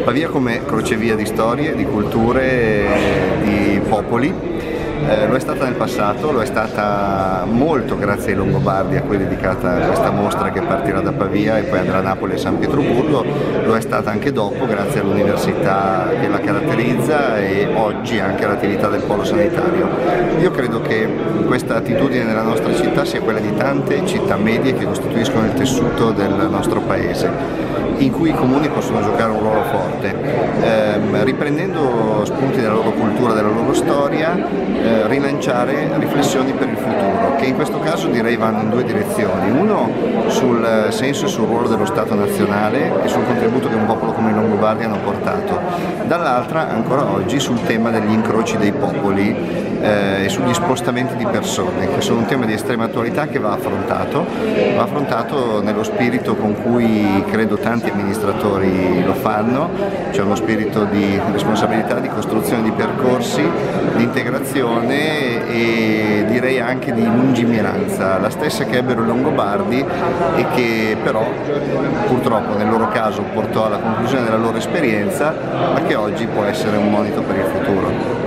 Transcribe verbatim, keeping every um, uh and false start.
Pavia come crocevia di storie, di culture, di popoli. Eh, lo è stata nel passato, lo è stata molto grazie ai Longobardi a cui è dedicata questa mostra che partirà da Pavia e poi andrà a Napoli e San Pietroburgo, lo è stata anche dopo grazie all'università che la caratterizza e oggi anche all'attività del polo sanitario. Io credo che questa attitudine nella nostra città sia quella di tante città medie che costituiscono il tessuto del nostro paese, in cui i comuni possono giocare un ruolo forte, eh, riprendendo spunti della loro cultura, della loro storia, eh, rilanciare riflessioni per il futuro, che in questo caso direi vanno in due direzioni: uno sul senso e sul ruolo dello Stato nazionale e sul contributo che un popolo come i Longobardi hanno portato, dall'altra ancora oggi sul tema degli incroci dei popoli eh, e sugli spostamenti di persone, che sono un tema di estrema attualità che va affrontato, va affrontato nello spirito con cui credo tanti amministratori lo fanno, c'è uno spirito di responsabilità, di costruzione di percorsi, di integrazione e direi anche di lungimiranza, la stessa che ebbero i Longobardi e che però purtroppo nel loro caso portò alla conclusione della loro esperienza, ma che oggi può essere un monito per il futuro.